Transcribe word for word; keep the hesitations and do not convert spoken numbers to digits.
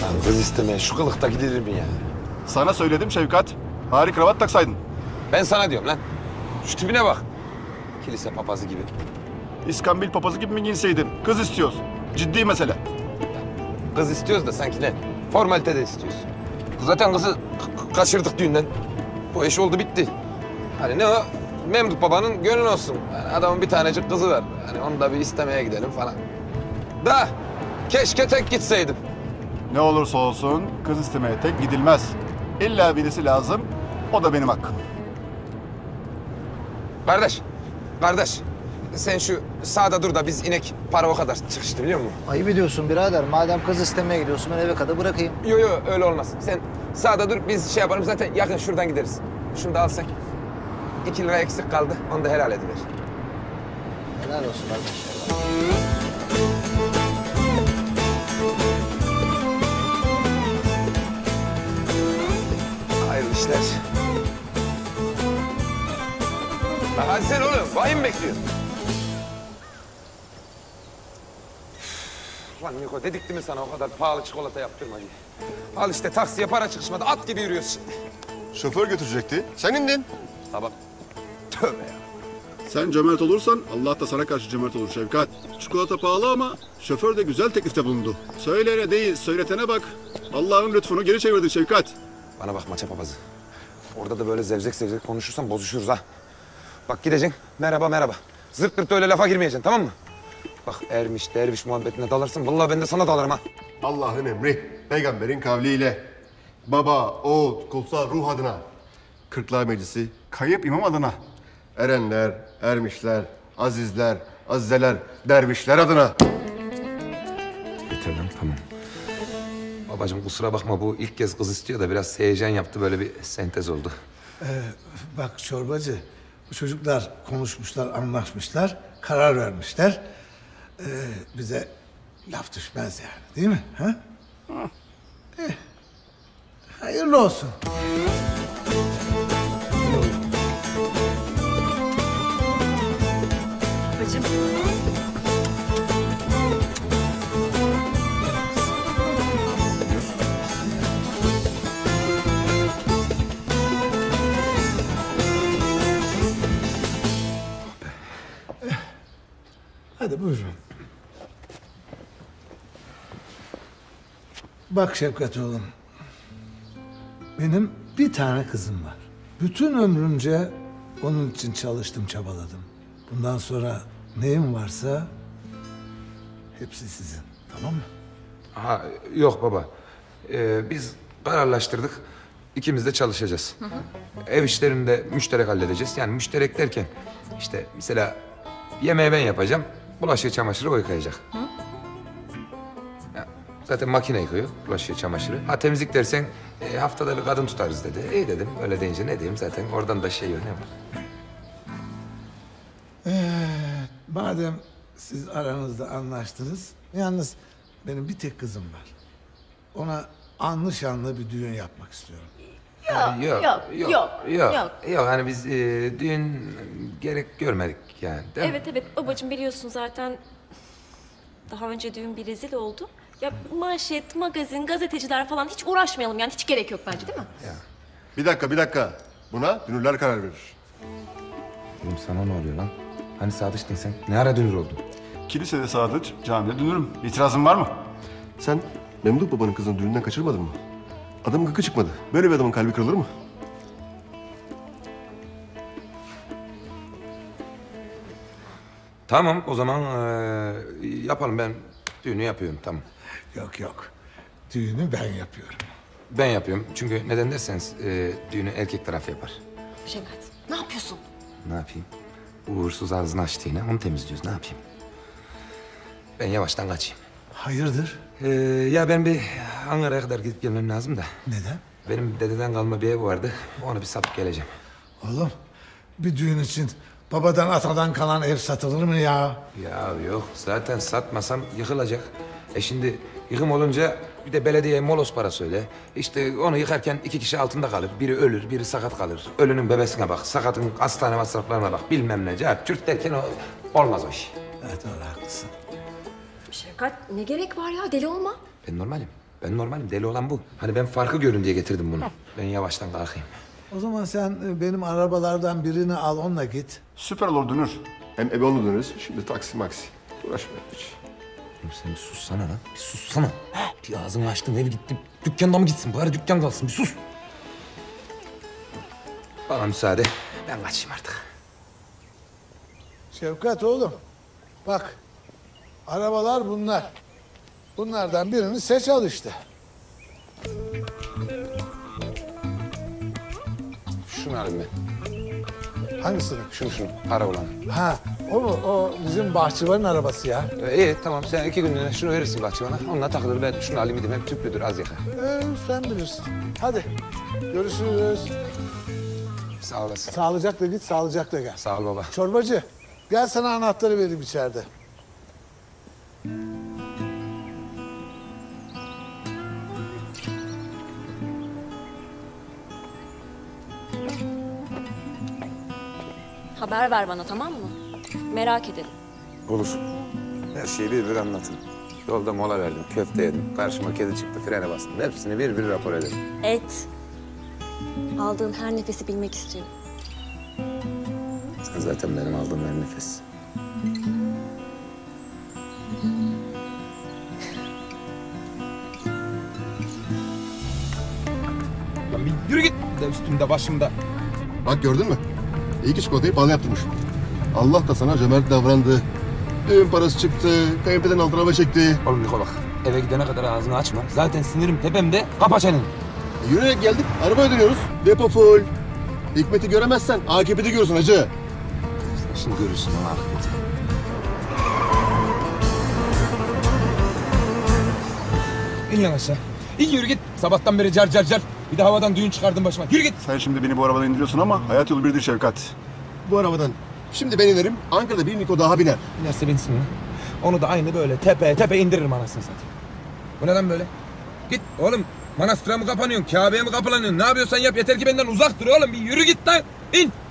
Lan kız istemeye şu kılıkta gidilir mi ya? Sana söyledim Şevkat. Bari kravat taksaydın. Ben sana diyorum lan. Şu tipine bak. Kilise papazı gibi. İskambil papazı gibi mi giyinseydin? Kız istiyoruz. Ciddi mesele. Kız istiyoruz da sanki ne? Formalite de istiyoruz. Zaten kızı kaçırdık düğünden. Bu iş oldu bitti. Hani ne o? Memduh babanın gönlü olsun. Yani adamın bir tanecik kızı var. Hani onu da bir istemeye gidelim falan. Da keşke tek gitseydim. Ne olursa olsun kız istemeye tek gidilmez. İlla birisi lazım. O da benim hakkım. Kardeş, kardeş. Sen şu sağda dur da biz inek para o kadar çıkıştı biliyor musun? Ayıp ediyorsun birader. Madem kız istemeye gidiyorsun ben eve kadar bırakayım. Yo yo öyle olmaz. Sen sağda dur biz şey yaparım zaten yakın şuradan gideriz. Şunu da alsak. İki lira eksik kaldı. Onu da helal ediver. Helal olsun kardeş. Hayırlı işler. Hadi sen oğlum. Vahim bekliyorsun. Lan Niko dedik değil mi sana o kadar pahalı çikolata yaptırma diye. Al işte taksiye para çıkışmadı. At gibi yürüyoruz şimdi. Şoför götürecekti. Sen indin. Sabah. Tövbe ya. Sen cömert olursan Allah da sana karşı cömert olur Şevkat. Çikolata pahalı ama şoför de güzel teklifte bulundu. Söyleyene değil, söyletene bak. Allah'ın lütfunu geri çevirdin Şevkat. Bana bak maça papazı. Orada da böyle zevzek zevzek konuşursan bozuşuruz ha. Bak gideceksin. Merhaba merhaba. Zırt pırt öyle lafa girmeyeceksin tamam mı? Bak ermiş derviş muhabbetine dalarsın. Vallahi ben de sana dalarım ha. Allah'ın emri, peygamberin kavliyle. Baba, oğul, kutsal ruh adına. Kırklar Meclisi, Kayıp imam adına. erenler, ermişler, azizler, azizeler, dervişler adına. Yeter lan tamam. Babacığım kusura bakma bu ilk kez kız istiyor da biraz heyecan yaptı böyle bir sentez oldu. Ee, bak çorbacı, bu çocuklar konuşmuşlar, anlaşmışlar, karar vermişler. Ee, bize laf düşmez yani, değil mi? Ha? Eh, hayırlı olsun. Bacım. Hadi buyurun. Bak Şevket oğlum. Benim bir tane kızım var. Bütün ömrümce onun için çalıştım, çabaladım. Bundan sonra neyim varsa hepsi sizin. Tamam mı? Ha yok baba. Ee, biz kararlaştırdık. İkimiz de çalışacağız. Hı hı. Ev işlerini de müşterek halledeceğiz. Yani müşterek derken işte mesela yemeği ben yapacağım. Bulaşığı çamaşırı o yıkayacak. Hı? Ya, zaten makine yıkıyor bulaşığı çamaşırı. Ha temizlik dersen e, haftada bir kadın tutarız dedi. İyi dedim. Öyle deyince ne diyeyim zaten oradan da şey yok ne var. Ee, madem siz aranızda anlaştınız, yalnız benim bir tek kızım var. Ona anlı şanlı bir düğün yapmak istiyorum. Yok, yok, yok, yok, yok, yok. yok. Yok hani biz e, düğün gerek görmedik yani değil mi? Evet evet babacığım biliyorsun zaten daha önce düğün bir rezil oldu. Ya manşet, magazin, gazeteciler falan hiç uğraşmayalım yani hiç gerek yok bence değil mi? Ya. Bir dakika, bir dakika. Buna dünürler karar verir. Oğlum sana ne oluyor lan? Hani sadıçtın sen? Ne ara dönür oldun? Kilisede sadıç, camide dönürüm. İtirazın var mı? Sen Memduh babanın kızını düğünden kaçırmadın mı? Adamın gıkı çıkmadı. Böyle bir adamın kalbi kırılır mı? Tamam o zaman e, yapalım ben düğünü yapıyorum tamam. Yok yok, düğünü ben yapıyorum. Ben yapıyorum çünkü neden derseniz e, düğünü erkek tarafı yapar. Şevkat ne yapıyorsun? Ne yapayım? Uğursuz ağzını açtı yine onu temizliyoruz ne yapayım? Ben yavaştan kaçayım. Hayırdır? Ee, ya ben bir Ankara'ya kadar gidip gelmem lazım da. Neden? Benim dededen kalma bir ev vardı. Onu bir satıp geleceğim. Oğlum, bir düğün için babadan atadan kalan ev satılır mı ya? Ya yok zaten satmasam yıkılacak. E şimdi yıkım olunca bir de belediyeye molos parası öyle. İşte onu yıkarken iki kişi altında kalır. Biri ölür, biri sakat kalır. Ölünün bebesine bak, sakatın hastane masraflarına bak. Bilmem ne. Ya, Türk derken o, olmaz o iş. Evet doğru haklısın. Şevkat ne gerek var ya deli olma. Ben normalim. Ben normalim, deli olan bu. Hani ben farkı görün diye getirdim bunu. Ben yavaştan kalkayım. O zaman sen e, benim arabalardan birini al, onunla git. Süper olur Dünür. Hem eve onu döneriz. Şimdi taksi maksi. Uğraşma hiç. Oğlum sen bir sussana lan, bir sussana. Bir ağzını açtın, ev gitti. Dükkanda mı gitsin? Bari dükkan kalsın, bir sus. Bana müsaade, ben kaçayım artık. Şevkat oğlum, bak arabalar bunlar. Bunlardan birini seç al işte. Şunu alayım ben. Hangisini? Şunu şunu, ara olan. Ha, o mu? O bizim bahçıvanın arabası ya. Ee, iyi tamam, sen iki günlüğüne şunu verirsin bahçıvana. Onunla takılır, ben şunu alayım gideyim. Hem tüplüdür, az yakar. Ee, sen bilirsin. Hadi, görüşürüz. Sağ olasın. Sağlıcakla git, sağlıcakla gel. Sağ ol baba. Çorbacı, gel sana anahtarı vereyim içeride. Haber ver bana, tamam mı? Merak edelim. Olur. Her şeyi bir bir anlatın. Yolda mola verdim, köfte yedim. Karşıma kedi çıktı, frene bastım. Hepsini bir bir rapor ederim. Et. Aldığın her nefesi bilmek istiyorum. Sen zaten benim aldığım her nefes. Lan bir yürü git. De üstümde, başımda. Bak gördün mü? İyi ki çikolatayı bana yaptırmış. Allah da sana cömert davrandı. Düğün parası çıktı, kayınpederin altına hava çekti. Oğlum Niko bak, eve gidene kadar ağzını açma. Zaten sinirim tepemde, kapa çeneni. E, yürüyerek geldik, arabaya dönüyoruz. Depo full. Hikmet'i göremezsen A K P'de görürsün hacı. Şimdi görürsün o akıbeti. İn lan aşağı. İn yürü git. Sabahtan beri car car car. Bir de havadan düğün çıkardın başıma. Yürü git. Sen şimdi beni bu arabadan indiriyorsun ama hayat yolu birdir Şevkat. Bu arabadan şimdi ben inerim, Ankara'da bir Niko daha biner. Binerse binsin lan. Onu da aynı böyle tepe tepe indiririm anasını satayım. Bu ne lan böyle? Git oğlum. Manastıra mı kapanıyorsun? Kabe'ye mi kapılanıyorsun? Ne yapıyorsan yap. Yeter ki benden uzak dur oğlum. Bir yürü git lan. İn.